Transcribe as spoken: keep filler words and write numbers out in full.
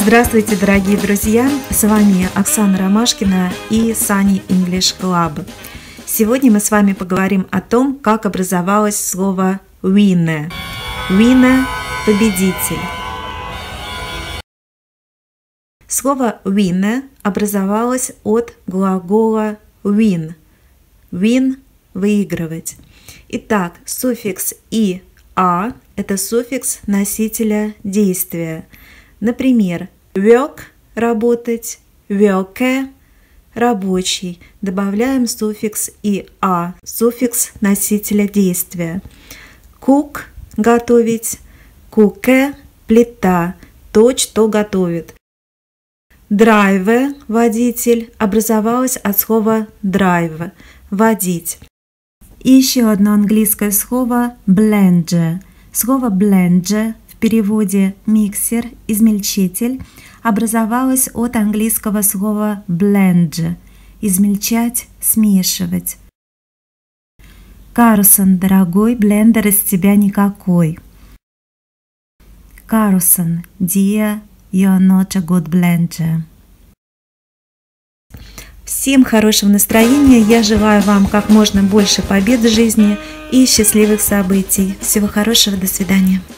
Здравствуйте, дорогие друзья! С вами Оксана Ромашкина и Sunny English Club. Сегодня мы с вами поговорим о том, как образовалось слово winner. Winner – победитель. Слово winner образовалось от глагола win. Win – выигрывать. Итак, суффикс и а – это суффикс носителя действия. Например, work – работать, worker – рабочий. Добавляем суффикс и а, суффикс носителя действия. Cook – готовить, cooker – плита, то, что готовит. Driver – водитель, образовалось от слова drive – водить. И еще одно английское слово blender. Слово blender в переводе миксер, измельчитель образовалось от английского слова blend – измельчать, смешивать. Карсон, дорогой, блендер из тебя никакой. Карсон, dear, you're not a good blender. Всем хорошего настроения, я желаю вам как можно больше побед в жизни и счастливых событий. Всего хорошего, до свидания.